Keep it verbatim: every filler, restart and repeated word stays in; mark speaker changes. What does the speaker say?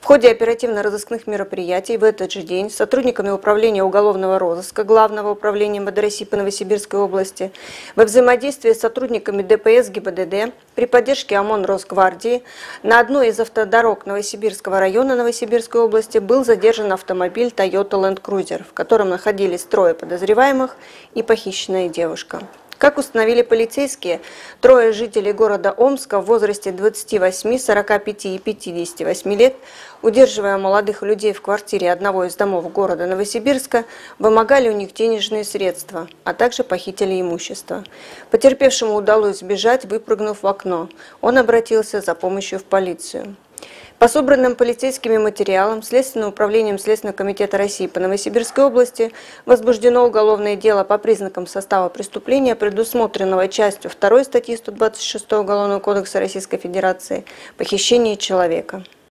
Speaker 1: ходе оперативно-розыскных мероприятий в этот же день сотрудниками Управления уголовного розыска Главного управления эм вэ дэ России по Новосибирской области во взаимодействии с сотрудниками дэ пэ эс гэ бэ дэ дэ при поддержке ОМОН Росгвардии на одной из автодорог Новосибирского района Новосибирской области был задержан автомобиль Toyota Land Cruiser, в котором находились трое подозреваемых и похищенная девушка. Как установили полицейские, трое жителей города Омска в возрасте двадцати восьми, сорока пяти и пятидесяти восьми лет, удерживая молодых людей в квартире одного из домов города Новосибирска, вымогали у них денежные средства, а также похитили имущество. Потерпевшему удалось сбежать, выпрыгнув в окно. Он обратился за помощью в полицию. По собранным полицейскими материалам Следственным управлением Следственного комитета России по Новосибирской области возбуждено уголовное дело по признакам состава преступления, предусмотренного частью второй статьи сто двадцать шестого Уголовного кодекса Российской Федерации «Похищение человека».